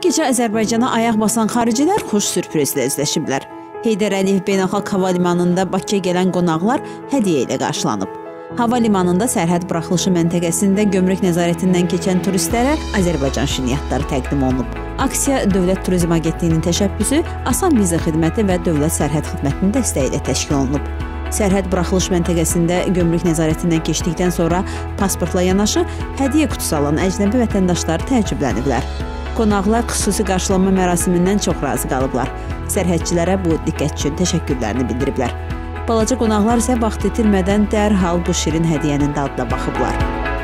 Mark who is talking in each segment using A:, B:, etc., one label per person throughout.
A: Bu gecə Azərbaycana ayaq basan xaricilər xoş sürprizlə üzləşiblər. Heydər Əliyev Beynəlxalq Hava Limanında Bakıya gələn qonaqlar hədiyyə ilə qarşılanıb. Hava limanında sərhəd buraxılışı məntəqəsində gömrük nəzarətindən keçən turistlərə Azərbaycan şirniyyatları təqdim olunub. Aksiya Dövlət Turizm Agentliyinin təşəbbüsü, Asan Viza Xidməti və Dövlət Sərhəd Xidmətinin dəstəyi ilə təşkil olunub. Sərhəd buraxılış məntəqəsində gömrük nəzarətindən keçdikdən sonra pasportla yanaşı hədiyyə qutusu alan əcnəbi vətəndaşlar təəccübləniblər. Qonaqlar xüsusi qarşılanma mərasimindən çox razı qalıblar. Sərhədçilərə bu diqqət üçün təşəkkürlərini bildiriblər. Balaca qonaqlar isə vaxt itirmədən dərhal bu şirin hədiyyənin dadına baxıblar.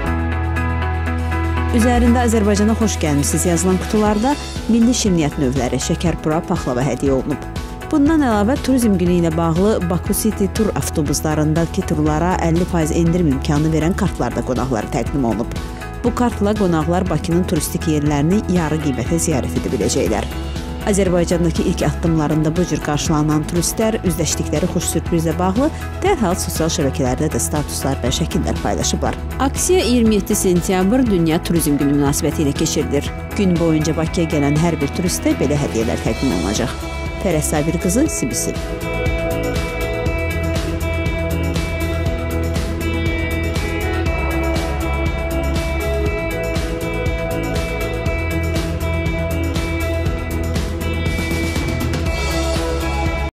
A: Üzərində Azərbaycana xoş gəlmisiniz yazılan qutularda milli şirniyyat növləri, şəkərpura, paxlava hədiyyə olunub. Bundan əlavə turizm günü ilə bağlı Baku City tur avtobuslarındakı turlara 50% endirim imkanı verən kartlar da qonaqlara təqdim olunub. Bu kartla qonaqlar Bakının turistik yerlərini yarı qiymətə ziyarət edə biləcəklər. Azərbaycandakı ilk addımlarında bu cür qarşılanan turistlər üzləşdikləri xoş sürprizlə bağlı dərhal sosial şəbəkələrdə də statuslar və şəkillər paylaşıblar. Aksiya 27 sentyabr Dünya Turizm Günü münasibəti ilə keçirilir. Gün boyunca Bakıya gələn hər bir turistə belə hədiyyələr təqdim olunacaq. Fərəz Sabir qızı, CBC.